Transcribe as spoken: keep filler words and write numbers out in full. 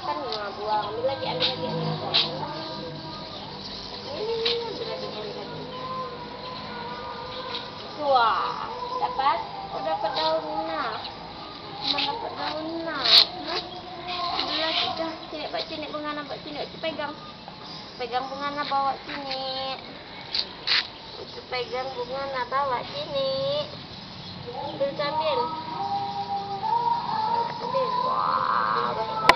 makan nggak buang. Ambil lagi, ambil lagi, ambil lagi. Ini ambil lagi, ambil lagi. Wah, dapat? Oh, dapat daunnya. Cuma dapat daunnya. Ambil lagi dah. Sini, Pak sini bunga nak, sini. Uci pegang. Pegang bunga nak, bawa sini. Uci pegang bunga nak, bawa sini. Ambil, ambil. Ambil. Wah, banyak.